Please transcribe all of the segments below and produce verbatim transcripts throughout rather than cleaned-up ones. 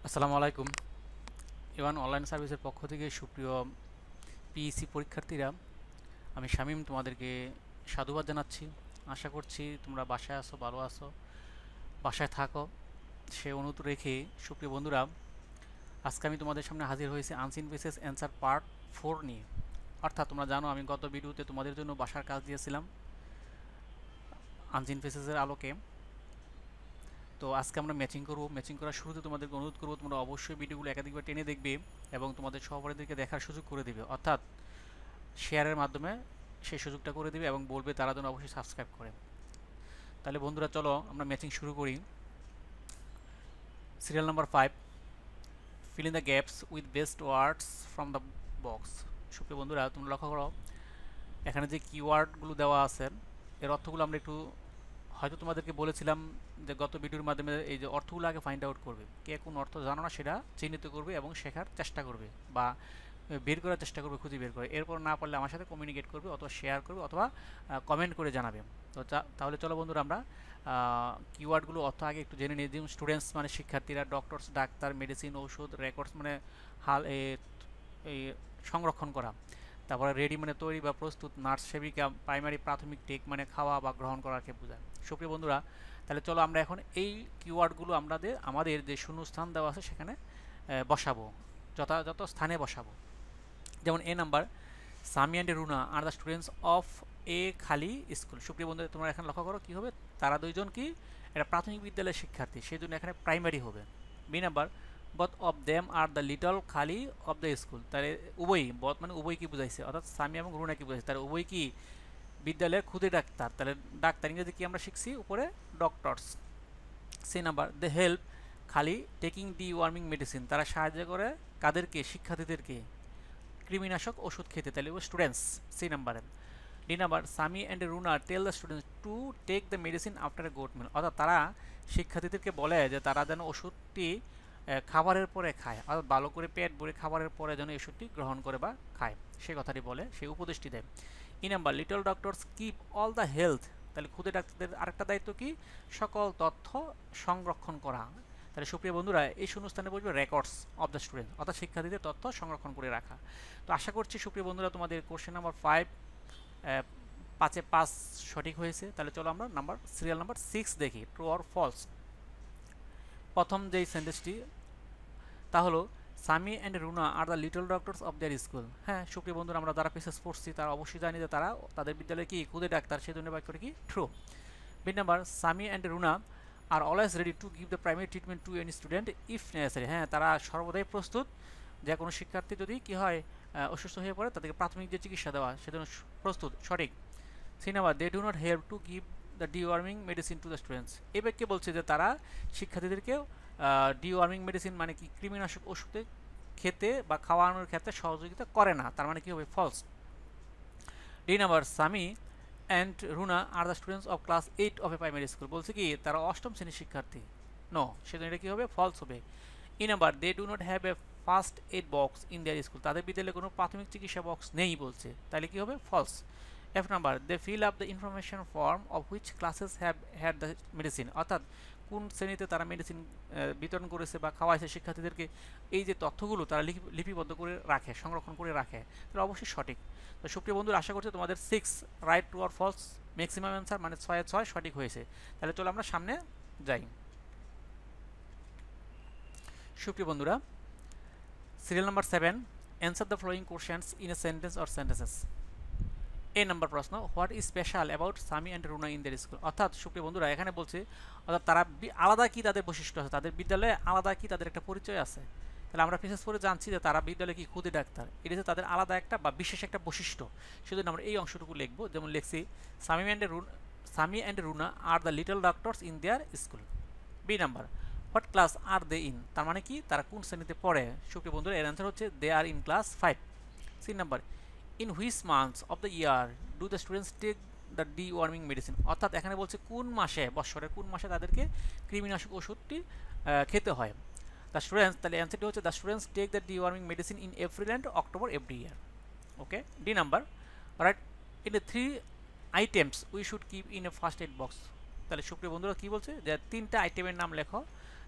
আসসালামু আলাইকুম। ইওয়ান অনলাইন সার্ভিসের পক্ষ থেকে সুপ্রিয় পিইসি পরীক্ষার্থীরা, আমি শামীম তোমাদেরকে সাধুবাদ জানাচ্ছি। আশা করছি তোমরা বাসায় আছো, ভালো আছো, বাসায় থাকো সে অনুরোধ রেখে সুপ্রিয় বন্ধুরা, আজকে আমি তোমাদের সামনে হাজির হয়েছি unseen basis answer part four নিয়ে। অর্থাৎ তোমরা জানো আমি গত ভিডিওতে তোমাদের জন্য বাসার কাজ দিয়েছিলাম আনসিন ফেসেসের আলোকে। তো আজকে আমরা ম্যাচিং করব। ম্যাচিং করার শুরুতে তোমাদেরকে অনুরোধ করবো তোমরা অবশ্যই ভিডিওগুলো একাধিকবার টেনে দেখবে এবং তোমাদের সহপাঠীদেরকে দেখার সুযোগ করে দেবে, অর্থাৎ শেয়ারের মাধ্যমে সেই সুযোগটা করে দেবে এবং বলবে তারা যেন অবশ্যই সাবস্ক্রাইব করে। তাহলে বন্ধুরা চলো আমরা ম্যাচিং শুরু করি। Serial number five, fill in the gaps with best words from the box. সুপ্রিয় বন্ধুরা তোমরা লক্ষ্য করো, এখানে যে কিওয়ার্ডগুলো দেওয়া আছে এর অর্থগুলো আমরা একটু, হয়তো তোমাদেরকে বলেছিলাম যে গত ভিডিওর মাধ্যমে এই যে অর্থগুলো আগে ফাইন্ড আউট করবে, কে কোন অর্থ জানো না সেটা চিহ্নিত করবে এবং শেখার চেষ্টা করবে বা বের করার চেষ্টা করবে, খুঁজে বের করে। এরপর না পারলে আমার সাথে কমিউনিকেট করবে অথবা শেয়ার করবে অথবা কমেন্ট করে জানাবে। তো তাহলে চলো বন্ধুরা আমরা কিওয়ার্ডগুলো অর্থ আগে একটু জেনে নিই। যেমন স্টুডেন্টস মানে শিক্ষার্থীরা, ডক্টরস ডাক্তার, মেডিসিন ঔষধ, রেকর্ডস মানে হাল এই সংরক্ষণ করা, তারপরে রেডি মানে তৈরি বা প্রস্তুত, নার্স সেবিকা, প্রাইমারি প্রাথমিক, টেক মানে খাওয়া বা গ্রহণ করাকে বোঝায়। সুপ্রিয় বন্ধুরা তাহলে চলো আমরা এখন এই কিওয়ার্ডগুলো আমাদের আমাদের যে শূন্যস্থান দেওয়া আছে সেখানে বসাবো, যথাযথ স্থানে বসাবো। যেমন A number, Sami and Runa are the students of a খালি স্কুল। সুপ্রিয় বন্ধু তোমরা এখানে লক্ষ্য করো কী হবে, তারা দুইজন কি এটা প্রাথমিক বিদ্যালয়ের শিক্ষার্থী, সেই জন্য এখানে প্রাইমারি হবে। B number, both of them are the little খালি অফ দ্য স্কুল। তাহলে উভয়ই, বথ মানে উভয় কি বুঝাইছে, অর্থাৎ সামি এবং রুনা কি বুঝাইছে, তাহলে উভয় কি বিদ্যালয়ের খুদে ডাক্তার। তাহলে ডাক্তার ইংরেজি কি আমরা শিখছি উপরে, doctors. C number, they help খালি টেকিং ডি ওয়ার্মিং মেডিসিন। তারা সাহায্য করে কাদেরকে, শিক্ষার্থীদেরকে কৃমিনাশক ওষুধ খেতে, তাহলে ও স্টুডেন্টস সি নাম্বারে। D number, Sami and Runa tell the students to take the medicine after a good meal. অর্থাৎ তারা শিক্ষার্থীদেরকে বলে যে তারা যেন ওষুধটি খাবারের পরে খায়, অর্থাৎ ভালো করে পেট ভরে খাবারের পরে যেন ওষুধটি গ্রহণ করে বা খায়, সে কথাটি বলে, সেই উপদেশটি দেয়। E number, little doctors keep all the health. তাহলে খুদে ডাক্তারদের আরেকটা দায়িত্ব কি, সকল তথ্য সংরক্ষণ করা। তাহলে সুপ্রিয় বন্ধুরা এই শূন্যস্থানে বলবে রেকর্ডস অফ দ্য স্টুডেন্ট, অর্থাৎ শিক্ষার্থীদের তথ্য সংরক্ষণ করে রাখা। তো আশা করছি সুপ্রিয় বন্ধুরা তোমাদের কোশ্চেন নাম্বার ফাইভ পাঁচে পাঁচ সঠিক হয়েছে। তাহলে চলো আমরা নাম্বার সিরিয়াল নাম্বার সিক্স দেখি, ট্রু অর ফলস। প্রথম যেই সেন্টেন্সটি তা হলো, Sami and Runa are the little doctors of their school. হ্যাঁ সুপ্রিয় বন্ধুরা আমরা যারা পিসেস পড়ছি তারা অবশ্যই জানি যে তারা তাদের বিদ্যালয়ে কি খুদে ডাক্তার, সেই জন্য বাক্যটা কি true. B number, Sami and Runa are always ready to give the primary treatment to any student if necessary. হ্যাঁ তারা সর্বদাই প্রস্তুত, যে কোনো শিক্ষার্থী যদি কি হয় অসুস্থ হয়ে পড়ে তাদেরকে প্রাথমিক যে চিকিৎসা দেওয়া সেজন্য প্রস্তুত, সঠিক। C number, they do not help to give the deworming medicine to the students. এই বাক্যে বলছে যে তারা শিক্ষার্থীদেরকে ডিওয়ার্মিং মেডিসিন মানে কি কৃমিনাশক ওষুধে খেতে বা খাওয়ানোর ক্ষেত্রে সহযোগিতা করে না, তার মানে কি হবে, false. D number, Sami and Runa are the students of class eight of a primary school. বলছে কি তারা অষ্টম শ্রেণীর শিক্ষার্থী, নো, সেজন্য এটা কী হবে, ফলস হবে। E number, they do not have a first aid box in their school. তাদের বিদ্যালয়ে কোনো প্রাথমিক চিকিৎসা বক্স নেই বলছে, তাহলে কী হবে, false. F number, they fill up the information form of which classes have had the medicine. অর্থাৎ কোন শ্রেণীতে তারা মেডিসিন বিতরণ করেছে বা খাওয়াইছে শিক্ষার্থীদেরকে, এই যে তথ্যগুলো তারা লিপিবদ্ধ করে রাখে, সংরক্ষণ করে রাখে, তাহলে অবশ্যই সঠিক। তো সুপ্রিয় বন্ধুরা আশা করছি তোমাদের six right true or false maximum answer মানে ছয় ছয় সঠিক হয়েছে। তাহলে চলো আমরা সামনে যাই। সুপ্রিয় বন্ধুরা serial number seven, answer the following questions in a sentence or sentences. A number প্রশ্ন, what is special about Sami and Runa in their school. অর্থাৎ সুপ্রিয় বন্ধুরা এখানে বলছে অর্থাৎ তারা আলাদা কি তাদের বৈশিষ্ট্য আছে, তাদের বিদ্যালয়ে আলাদা কি তাদের একটা পরিচয় আছে। তাহলে আমরা বিশেষ করে জানছি যে তারা বিদ্যালয়ে কি খুদে ডাক্তার, এটা হচ্ছে তাদের আলাদা একটা বা বিশেষ একটা বৈশিষ্ট্য, সেজন্য আমরা এই অংশটুকু লিখবো। যেমন লিখছি, Sami and Runa Sami and Runa are the little doctors in their school. B number, what class are they in, তার মানে কি তারা কোন শ্রেণীতে পড়ে। সুপ্রিয় বন্ধুরা এর অ্যান্সার হচ্ছে they are in class five. C number, in which months of the year do the students take the deworming medicine. অর্থাৎ এখানে বলছে কোন মাসে, বৎসরের কোন মাসে তাদেরকে কৃমিনাশক ওষুধটি খেতে হয়। দ্য স্টুডেন্টস, তাহলে অ্যান্সারটি হচ্ছে the students take the deworming medicine in April and October every year. Okay. D number, write in the three items we should keep in a first aid box. তাহলে সুপ্রিয় বন্ধুরা কী বলছে যে তিনটা আইটেমের নাম লেখো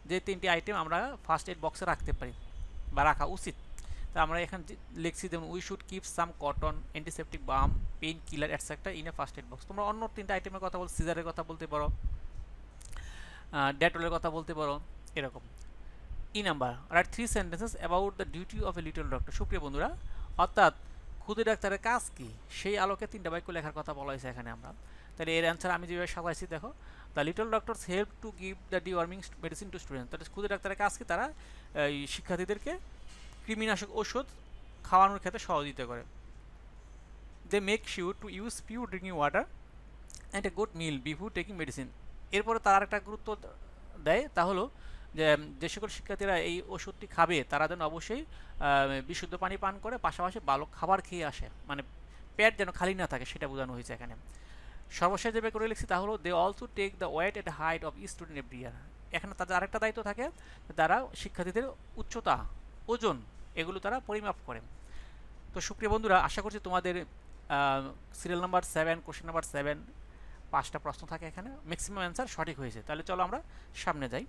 যে তিনটি আইটেম আমরা ফার্স্ট এড বক্সে রাখতে পারি বা রাখা উচিত। তা আমরা এখানে লিখছি যেমন we should keep some cotton, antiseptic balm, painkiller etcetera in a first aid box. তোমরা অন্য তিনটা আইটেমের কথা বল, সিজারের কথা বলতে পারো, ডেটলের কথা বলতে পারো, এরকম। E number, write three sentences about the duty of a little doctor. সুপ্রিয় বন্ধুরা, অর্থাৎ ক্ষুদে ডাক্তারের কাজ কি সেই আলোকে তিনটা বাক্য লেখার কথা বলা হয়েছে এখানে আমরা। তাহলে এর অ্যান্সার আমি যেভাবে সাজাইছি দেখো, the little doctors help to give the deworming medicine to student. তাহলে ক্ষুদে ডাক্তারের কাজ কি, তারা এই শিক্ষার্থীদেরকে কৃমিনাশক ওষুধ খাওয়ানোর ক্ষেত্রে সহযোগিতা করে। They make sure to use pure drinking water and a good meal before taking medicine. এরপরে তারা একটা গুরুত্ব দেয়, তা হলো যে যে সকল শিক্ষার্থীরা এই ওষুধটি খাবে তারা যেন অবশ্যই বিশুদ্ধ পানি পান করে, পাশাপাশি ভালো খাবার খেয়ে আসে, মানে পেট যেন খালি না থাকে সেটা বোঝানো হয়েছে এখানে। সর্বশেষ যেভাবে করে লিখছি তা হলো, they also take the weight and height of student every year. এখানে তাদের আরেকটা দায়িত্ব থাকে, তারা শিক্ষার্থীদের উচ্চতা, ওজন এগুলো তারা পরিমাপ করে। তো সুপ্রিয় বন্ধুরা, আশা করছি তোমাদের serial number seven, question number seven, পাঁচটা প্রশ্ন থাকে এখানে, ম্যাক্সিমাম অ্যান্সার সঠিক হয়েছে। তাহলে চলো আমরা সামনে যাই।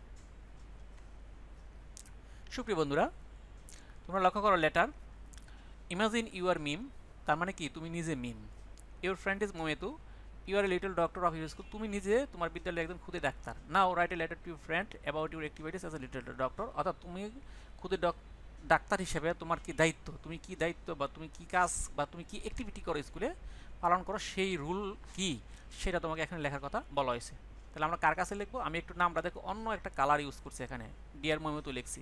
সুপ্রিয় বন্ধুরা, তোমরা লক্ষ্য করো, letter imagine you are Mim, তার মানে কি তুমি নিজে মিম। Your friend is Mometu, you are a little doctor of your school, তুমি নিজে তোমার বিদ্যালয়ে একজন খুদে ডাক্তার। Now write a letter to your friend about your activities as a little doctor. অর্থাৎ তুমি খুদে ডাক্তার হিসেবে তোমার কি দায়িত্ব, তুমি কি দায়িত্ব বা তুমি কি কাজ বা তুমি কি অ্যাক্টিভিটি করো স্কুলে পালন করো, সেই রুল কি সেটা তোমাকে এখানে লেখার কথা বলা হয়েছে। তাহলে আমরা কার কাছে লিখবো, আমি একটু নামটা দেখো অন্য একটা কালার ইউজ করছি এখানে, ডিয়ার মোমেতু লিখছি,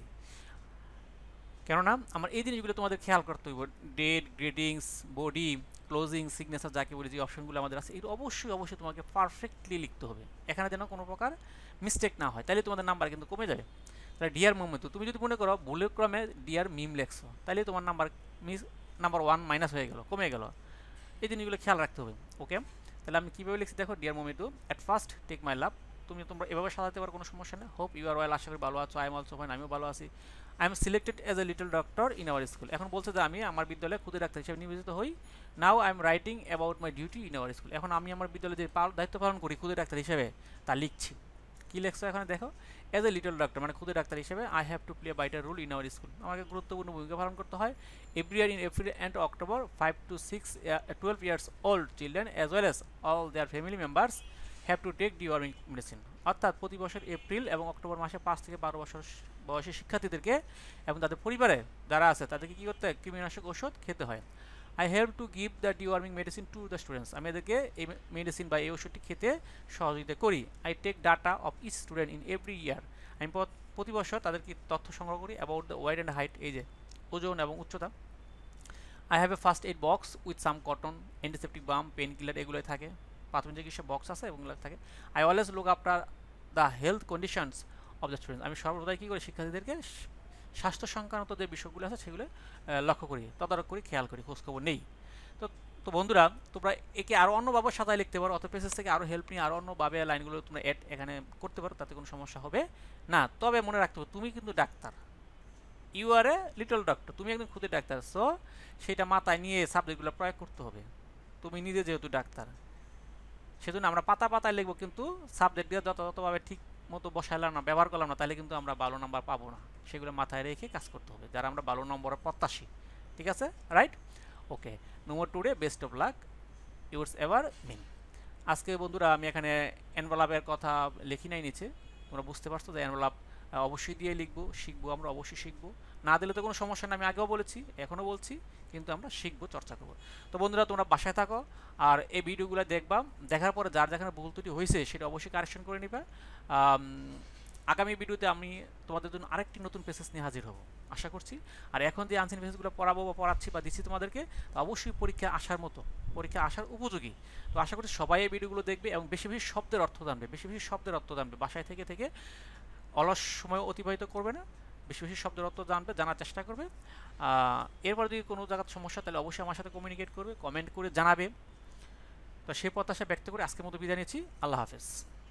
কেননা আমার এই জিনিসগুলো তোমাদের খেয়াল করতে হইব। Date, greetings, body, closing, signature যাকে বলি, যে অপশনগুলো আমাদের আছে এগুলো অবশ্যই অবশ্যই তোমাকে পারফেক্টলি লিখতে হবে, এখানে যেন কোনো প্রকার মিস্টেক না হয়, তাহলে তোমাদের নাম্বার কিন্তু কমে যাবে। তাহলে ডিয়ার মোমেতু, তুমি যদি মনে করো ভুলের ক্রমে ডিয়ার মিম লেখছো, তাহলে তোমার number miss number one minus হয়ে গেল, কমে গেল। এই জিনিসগুলো খেয়াল রাখতে হবে। ওকে, তাহলে আমি কীভাবে লিখছি দেখো, dear Mometu, at first take my love. তুমি তোমরা এভাবে সাজাতে পারো, কোনো সমস্যা নেই। হোপ ইউ আর ওয়েল, আশা করি ভালো আছো। আই এম অলসো ফাইন, আমিও ভালো আছি। I am selected as a little doctor in our school. এখন বলছে যে আমি আমার বিদ্যালয়ে খুদে ডাক্তার হিসেবে নিয়োজিত হই। Now I am writing about my duty in our school. এখন আমি আমার বিদ্যালয়ে যে দায়িত্ব পালন করি খুদে ডাক্তার হিসেবে তা লিখছি। কী লেখছো এখানে দেখো, এজ এ লিটল ডক্টর মানে খুদে ডাক্তার হিসেবে I have to play vital role in our school. আমাকে গুরুত্বপূর্ণ ভূমিকা পালন করতে হয় every year in April and October. Five to six twelve years old children as well as all their family members have to take deworming medicine. অর্থাৎ প্রতি বছর April এবং অক্টোবর মাসে পাঁচ থেকে বারো বছর বয়সী শিক্ষার্থীদেরকে এবং তাদের পরিবারে যারা আছে তাদেরকে কী করতে হয়, কৃমিনাশক ওষুধ খেতে হয়। I help to give the deworming medicine to the students. আমি এদেরকে এই মেডিসিন বা এই ওষুধটি খেতে সহযোগিতা করি। I take data of each student in every year. আমি প্রতি বছর তাদেরকে তথ্য সংগ্রহ করি about the weight and height, এই যে ওজন এবং উচ্চতা। I have a first aid box with some cotton, antiseptic balm, painkiller এগুলোই থাকে, প্রাথমিক চিকিৎসা বক্স আছে এবং এগুলো থাকে। I always look after the health conditions of the students. আমি সর্বদাই কী করি, শিক্ষার্থীদেরকে স্বাস্থ্য সংক্রান্ত যে বিষয়গুলো আছে সেগুলো লক্ষ্য করি, তদারক করি, খেয়াল করি, খোঁজখবর নেই। তো তো বন্ধুরা, তোমরা একে আরও অন্যভাবে সাজায় লিখতে পারো, অত পেজেস থেকে আরও হেল্প নিয়ে আরও অন্যভাবে লাইনগুলো তোমরা অ্যাড এখানে করতে পারো, তাতে কোনো সমস্যা হবে না। তবে মনে রাখতে হবে তুমি কিন্তু ডাক্তার, you are a little doctor, তুমি একদম খুদে ডাক্তার। সো সেটা মাথায় নিয়ে সাবজেক্টগুলো প্রয়োগ করতে হবে। তুমি নিজে যেহেতু ডাক্তার, সেজন্য আমরা পাতা পাতায় লিখবো, কিন্তু সাবজেক্ট দিয়ে যথাযথভাবে ঠিক মতো বসাইলাম না, ব্যবহার করলাম না, তাহলে কিন্তু আমরা ভালো নাম্বার পাবো না। সেগুলো মাথায় রেখে কাজ করতে হবে, যারা আমরা ভালো নম্বরের প্রত্যাশী। ঠিক আছে, right? Okay, no more today, best of luck, yours ever Mim. আজকে বন্ধুরা আমি এখানে এনভেলপের কথা লিখি নাই নিচে, তোমরা বুঝতে পারছো যে এনভেলপ অবশ্যই দিয়ে লিখবো, শিখবো, আমরা অবশ্যই শিখবো। না দিলে তো কোনো সমস্যা নেই, আমি আগেও বলেছি এখনও বলছি, কিন্তু আমরা শিখবো, চর্চা করবো। তো বন্ধুরা, তোমরা বাসায় থাকো আর এই ভিডিওগুলো দেখবা, দেখার পরে যার যেখানে ভুল ত্রুটি হয়েছে সেটা অবশ্যই কারেকশন করে নিবা। আগামী ভিডিওতে আমি তোমাদের জন্য আরেকটি নতুন পেসেজ নিয়ে হাজির হব আশা করছি। আর এখন যে আনসিন পেসেজগুলো পড়াবো বা পড়াচ্ছি বা দিচ্ছি তোমাদেরকে, তো অবশ্যই পরীক্ষা আসার মতো, পরীক্ষা আসার উপযোগী। তো আশা করছি সবাই এই ভিডিওগুলো দেখবে এবং বেশি বেশি শব্দের অর্থ জানবে, বেশি বেশি শব্দের অর্থ জানবে, বাসায় থেকে থেকে অলস সময় অতিবাহিত করবে না, বেশি বেশি শব্দের অর্থ জানবে, জানার চেষ্টা করবে। এরপর যদি কোনো জায়গার সমস্যা, তাহলে অবশ্যই আমার সাথে কমিউনিকেট করবে, কমেন্ট করে জানাবে। তো সেই প্রত্যাশা ব্যক্ত করে আজকের মতো বিদায় নিচ্ছি। আল্লাহ হাফেজ।